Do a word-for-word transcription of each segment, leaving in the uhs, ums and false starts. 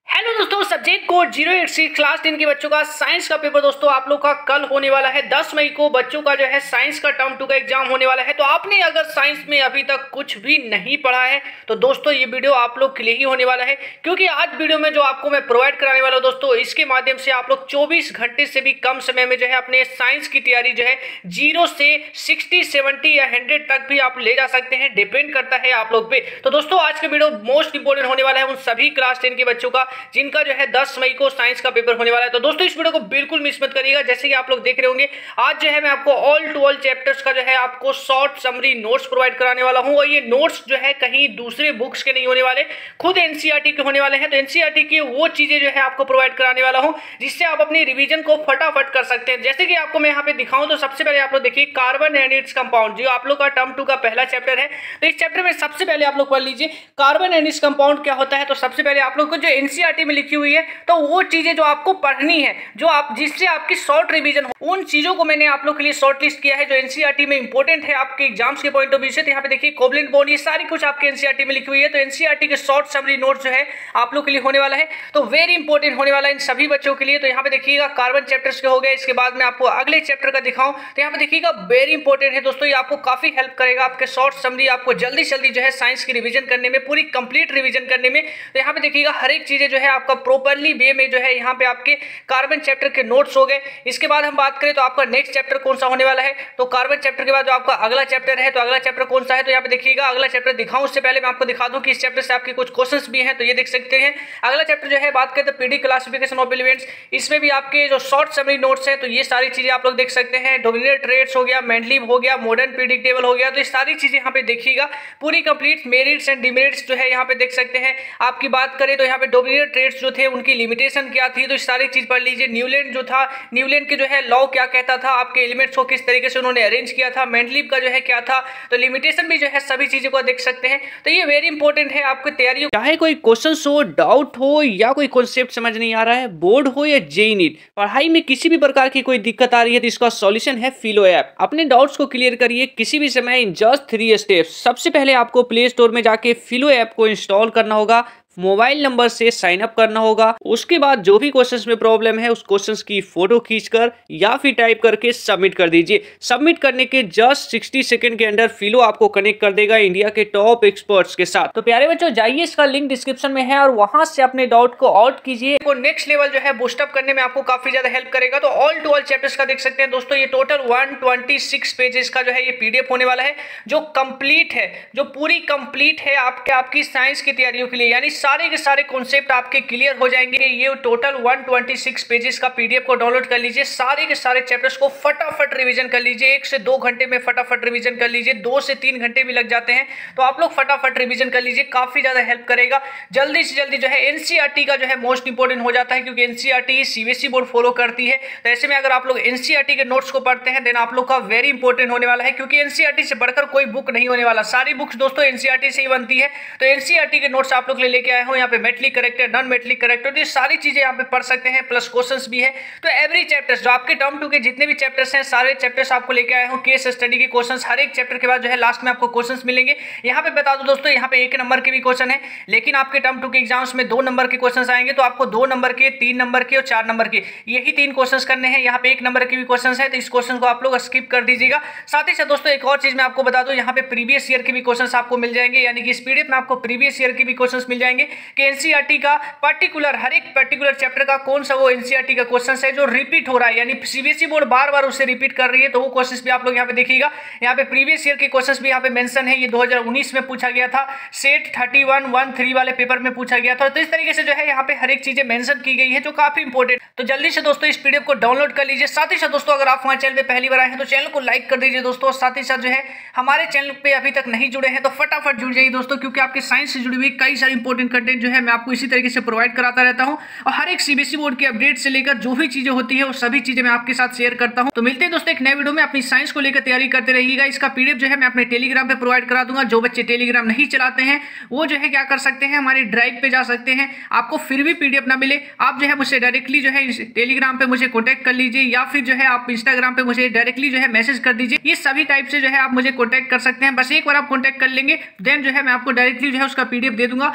Hello दोस्तों, subject code zero eight six class ten के बच्चों का साइंस का पेपर दोस्तों आप लोग का कल होने वाला है। दस मई को बच्चों का जो है साइंस का टर्म टू का एग्जाम होने वाला है। तो आपने अगर साइंस में अभी तक कुछ भी नहीं पढ़ा है तो दोस्तों ये वीडियो आप लोग के लिए ही होने वाला है, क्योंकि आज वीडियो में जो आपको मैं प्रोवाइड कराने वाला हूं दोस्तों, इसके माध्यम से आप लोग चौबीस घंटे से भी कम समय में जो है अपने साइंस की तैयारी जो है जीरो से सिक्सटी सेवेंटी या हंड्रेड तक भी आप ले जा सकते हैं। डिपेंड करता है आप लोग पे। तो दोस्तों आज का वीडियो मोस्ट इंपोर्टेंट होने वाला है उन सभी क्लास टेन के बच्चों का जिनका जो है दस मई को साइंस का पेपर होने वाला है। तो दोस्तों इस वीडियो को बिल्कुल मिस मत करिएगा। जैसे कि आप लोग देख रहे होंगे आज जो है मैं आपको ऑल टू ऑल चैप्टर्स का जो है आपको शॉर्ट समरी नोट्स प्रोवाइड कराने वाला हूं, और ये नोट्स जो है कहीं दूसरे बुक्स के नहीं होने वाले, खुद एनसीईआरटी के होने वाले हैं। तो एनसीईआरटी की वो चीजें जो है आपको प्रोवाइड कराने वाला हूं जिससे आप अपनी रिवीजन को फटाफट कर सकते हैं। जैसे कि आपको मैं यहाँ पे दिखाऊं तो सबसे पहले आप लोग देखिए कार्बन एंड इट्स कंपाउंड, जो आप लोग का टर्म टू का पहला चैप्टर है। तो इस चैप्टर में सबसे पहले आप लोग पढ़ लीजिए कार्बन एंड इट्स कंपाउंड क्या होता है। तो सबसे पहले आप लोग को जो एनसीईआरटी में लिखी हुई है तो वो चीजें जो आपको पढ़नी है, जो आप जिससे आपकी शॉर्ट रिवीजन हो, उन चीजों को मैंने आप लोग के लिए शॉर्ट लिस्ट किया है जो एनसीईआरटी में इंपॉर्टेंट है आपके एग्जाम्स के पॉइंट ऑफ व्यू से। तो यहाँ पे देखिए कोवलेंट बॉन्ड, ये सारी कुछ आपके एनसीईआरटी में लिखी हुई है। तो एनसीईआरटी के शॉर्ट समरी नोट जो है आप लोग के लिए होने वाला है, तो वेरी इंपॉर्टेंट होने वाला है इन सभी बच्चों के लिए। तो यहाँ पे देखिएगा कार्बन चैप्टर्स के हो गए। इसके बाद मैं आपको अगले चैप्टर का दिखाऊं तो यहाँ पे देखिएगा वेरी इंपॉर्टेंट है दोस्तों, ये आपको काफी हेल्प करेगा आपके शॉर्ट समरी, आपको जल्दी जल्दी जो है साइंस की रिवीजन करने में, पूरी कंप्लीट रिवीजन करने में। तो यहाँ पे देखिएगा हर एक चीजें जो है आपका प्रॉपरली वे में जो है यहाँ पे आपके कार्बन चैप्टर के नोट्स हो गए। इसके बाद हम बात करें तो आपका नेक्स्ट चैप्टर कौन सा होने वाला है, तो कार्बन चैप्टर के बाद जो आपका अगला चैप्टर है, तो अगला चैप्टर कौन सा है, तो यहाँ पे देखिएगा अगला चैप्टर दिखाऊं उससे पहले मैं आपको दिखा दूं कि इस चैप्टर से आपके कुछ क्वेश्चंस भी हैं। तो ये देख सकते हैं अगला चैप्टर जो है बात करें तो पीडी क्लासिफिकेशन ऑफ एलिमेंट्स, इसमें भी आपके जो शॉर्ट समरी नोट्स हैं तो ये सारी चीजें आप लोग देख सकते हैं। डोमिनेंट ट्रेट्स हो गया, मेंडलीव हो गया, मॉडर्न पीरियोडिक टेबल हो गया, तो ये सारी चीजें यहाँ पे देखिएगा पूरी कंप्लीट। मेरिट्स एंड डिमेरिट्स जो है यहाँ पे देख सकते हैं। आपकी बात करें तो यहाँ पे डोमिनेंट ट्रेट्स जो थे उनकी लिमिटेशन क्या थी, तो सारी चीज पढ़ लीजिए। न्यूलैंड जो था, न्यूलैंड के जो है लॉ क्या कहता था, आपके एलिमेंट्स को किस तरीके से उन्होंने अरेंज किया था, मेंडलीव का जो है क्या था, तो लिमिटेशन भी जो है सभी चीजों को देख सकते हैं। तो ये वेरी इंपॉर्टेंट है आपकी तैयारी, चाहे कोई क्वेश्चन हो, डाउट हो या कोई कॉन्सेप्ट समझ नहीं आ रहा है, बोर्ड हो या जेईई नीट, पढ़ाई में किसी भी प्रकार की कोई दिक्कत आ रही है तो इसका सॉल्यूशन है फिलो ऐप। अपने डाउट्स को क्लियर करिए किसी भी समय इन जस्ट थ्री स्टेप्स। सबसे पहले आपको प्ले स्टोर में जाके फिलो ऐप को इंस्टॉल करना होगा, मोबाइल नंबर से साइन अप करना होगा। उसके बाद जो भी क्वेश्चंस में प्रॉब्लम है उस क्वेश्चंस की फोटो खींचकर या फिर टाइप करके सबमिट कर दीजिए। सबमिट करने के जस्ट सिक्सटी सेकंड के अंदर फिलो आपको कनेक्ट कर देगा इंडिया के टॉप एक्सपर्ट्स के साथ। तो प्यारे बच्चों जाइए, इसका लिंक डिस्क्रिप्शन में है और वहां से अपने डाउट को आउट कीजिए। तो नेक्स्ट लेवल जो है बूस्टअप करने में आपको काफी ज्यादा हेल्प करेगा। तो ऑल टू ऑल चैप्टर्स का देख सकते हैं दोस्तों, ये total one twenty six pages का जो है ये पीडीएफ होने वाला है, जो कंप्लीट है, जो पूरी कंप्लीट है आपके आपकी साइंस की तैयारियों के लिए, यानी सारे के सारे कॉन्सेप्ट आपके क्लियर हो जाएंगे। ये total one twenty six pages का पीडीएफ को डाउनलोड कर लीजिए, सारे के सारे चैप्टर्स को फटाफट रिवीजन कर लीजिए। एक से दो घंटे में फटाफट रिवीजन कर लीजिए, दो से तीन घंटे भी लग जाते हैं तो आप लोग फटाफट रिवीजन कर लीजिए, काफी ज्यादा हेल्प करेगा। जल्दी से जल्दी जो है एनसीईआरटी का जो है मोस्ट इंपोर्टेंट हो जाता है, क्योंकि एनसीईआरटी सीबीएसई बोर्ड फॉलो करती है। तो ऐसे में अगर आप लोग एनसीईआरटी के नोट्स को पढ़ते हैं देन आप लोग का वेरी इंपॉर्टेंट होने वाला है, क्योंकि एनसीईआरटी से बढ़कर कोई बुक नहीं होने वाला। सारी बुक्स दोस्तों एनसीईआरटी से ही बनती है। तो एनसीईआरटी के नोट्स आप लोग ले लेके आए हो, यहाँ पे मेटली करेक्टेड, नॉन मेटली करेक्टेड, ये सारी चीजें यहाँ पे पढ़ सकते हैं, प्लस क्वेश्चंस भी है। तो एवरी चैप्टर्स जो आपके टर्म टू के जितने भी चैप्टर्स हैं सारे चैप्टर्स आपको लेके आए हो, केस स्टडी के क्वेश्चंस, हर एक चैप्टर के बाद जो है लास्ट में आपको क्वेश्चंस मिलेंगे। यहाँ पे बता दो दोस्तों, यहाँ पे एक नंबर के भी क्वेश्चन है, लेकिन आपके टर्म टू के एग्जाम्स में दो नंबर के क्वेश्चन आएंगे। तो आपको दो नंबर के, तीन नंबर के और चार नंबर के, यही तीन क्वेश्चन करने हैं। यहाँ पे एक नंबर के भी क्वेश्चन है, तो इस क्वेश्चन को आप लोग स्किप कर दीजिएगा। साथ ही साथ दोस्तों एक और चीज मैं आपको बता दूं, यहाँ पे प्रीवियस ईयर के भी क्वेश्चन आपको मिल जाएंगे, यानी कि इस पीडीएफ में आपको प्रीवियस ईयर के भी क्वेश्चन मिल जाएंगे कि एनसीईआरटी का पर्टिकुलर हर एक पर्टिकुलर चैप्टर का कौन सा वो एनसीईआरटी का क्वेश्चन है जो रिपीट हो रहा है, यानी सीबीएसई बोर्ड बार बार उसे रिपीट कर रही है, तो वो क्वेश्चंस भी आप लोग यहाँ पे देखिएगा। यहाँ पे प्रीवियस ईयर के क्वेश्चंस भी यहाँ पे मेंशन है, ये दो हज़ार उन्नीस में पूछा गया था, set thirty one one three वाले पेपर में पूछा गया था। तो इस तरीके से जो है यहाँ पे हर एक चीजें मेंशन की गई है जो काफी इंपॉर्टेंट। तो जल्दी से दोस्तों इस पीडीएफ को डाउनलोड कर लीजिए। साथ ही साथ दोस्तों अगर आप हमारे चैनल पे पहली बार आए हैं तो चैनल को लाइक कर दीजिए दोस्तों। साथ ही साथ जो है हमारे चैनल पे अभी तक नहीं जुड़े हैं तो फटाफट जुड़ जाइए दोस्तों, क्योंकि आपके साइंस से जुड़ी हुई कई सारी इंपॉर्टेंट कंटेंट जो है मैं आपको इसी तरीके से प्रोवाइड कराता रहता हूं, और हर एक सीबीएसई बोर्ड की अपडेट से लेकर जो भी चीजें होती है वो सभी चीजें मैं आपके साथ शेयर करता हूं। तो मिलते हैं दोस्तों एक नए वीडियो में, अपनी साइंस को लेकर तैयारी करते रहिएगा। इसका पीडीएफ जो है मैं अपने टेलीग्राम पे प्रोवाइड करा दूंगा। जो बच्चे टेलीग्राम नहीं चलाते हैं वो जो है क्या कर सकते हैं, हमारी ड्राइव पे जा सकते हैं। आपको फिर भी पीडीएफ ना मिले, आप जो है मुझसे डायरेक्टली जो है टेलीग्राम पे मुझे कॉन्टैक्ट कर लीजिए, या फिर जो है आप इंस्टाग्राम पे मुझे डायरेक्टली जो है मैसेज कर दीजिए। ये सभी टाइप से जो है आप मुझे कॉन्टैक्ट कर सकते हैं। बस एक बार आप कॉन्टैक्ट कर लेंगे देन जो है मैं आपको डायरेक्टली जो है उसका पीडीएफ दे दूंगा। लेकिन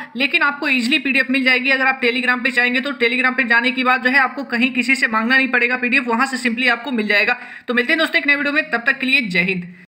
आपको इजीली पीडीएफ मिल जाएगी। अगर आप टेलीग्राम पे चाहेंगे तो टेलीग्राम पे जाने के बाद जो है आपको कहीं किसी से मांगना नहीं पड़ेगा पीडीएफ, वहां से सिंपली आपको मिल जाएगा। तो मिलते हैं दोस्तों एक नए वीडियो में, तब तक के लिए जय हिंद।